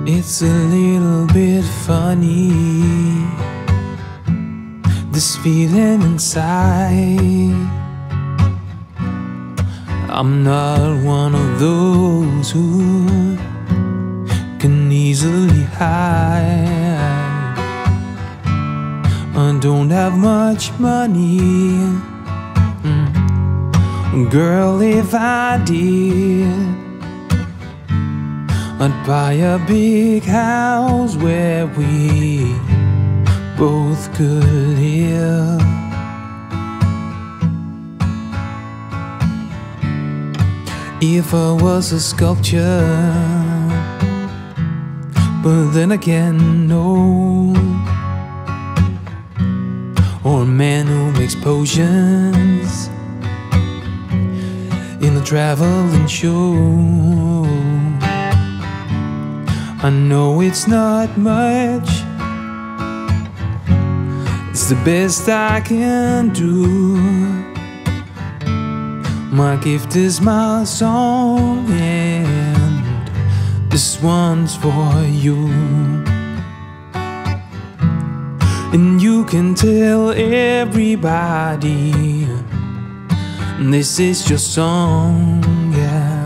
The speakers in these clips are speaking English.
It's a little bit funny, this feeling inside. I'm not one of those who can easily hide. I don't have much money, girl, if I did, I'd buy a big house where we both could live. If I was a sculpture, but then again, no. Or a man who makes potions in a traveling show. I know it's not much, it's the best I can do. My gift is my song, and this one's for you. And you can tell everybody this is your song, yeah.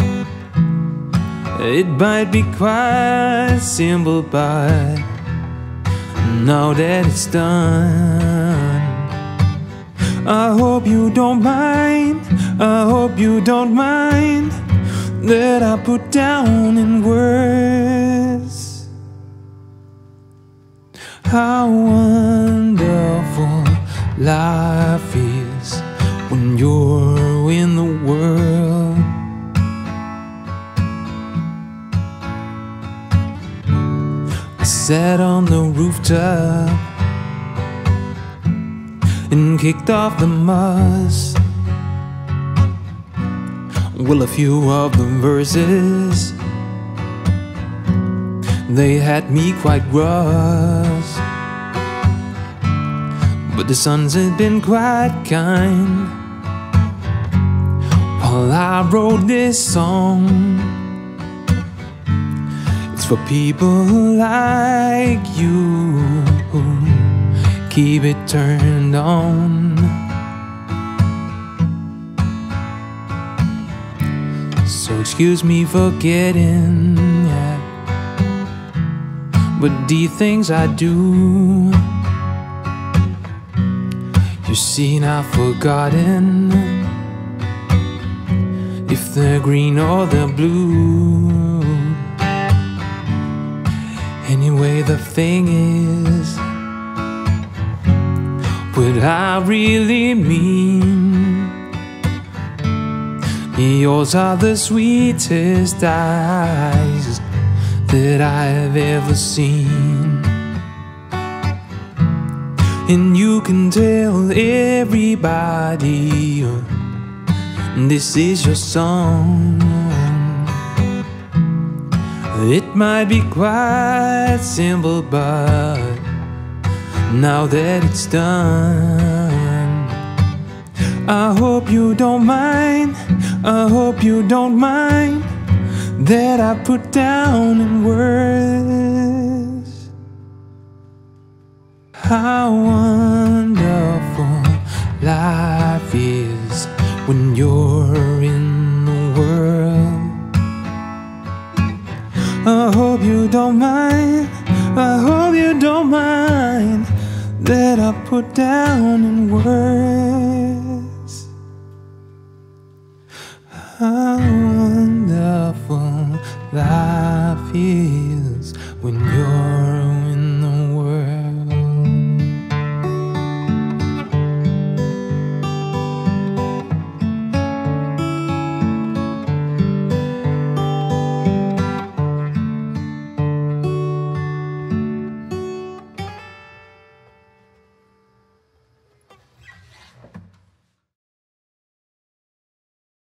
It might be quite simple, but now that it's done, I hope you don't mind, I hope you don't mind that I put down in words how wonderful life is when you're in the world. I sat on the rooftop and kicked off the muss. Well, a few of the verses, they had me quite gross, but the sons had been quite kind while I wrote this song. It's for people like you who keep it turned on. So excuse me for getting, yeah, but the things I do, you see, I've forgotten if they're green or they're blue. Anyway, the thing is, what I really mean, yours are the sweetest eyes that I've ever seen. And you can tell everybody this is your song. It might be quite simple, but now that it's done, I hope you don't mind, I hope you don't mind that I put down in words how wonderful life is when you're in the world. I hope you don't mind, I hope you don't mind that I put down in words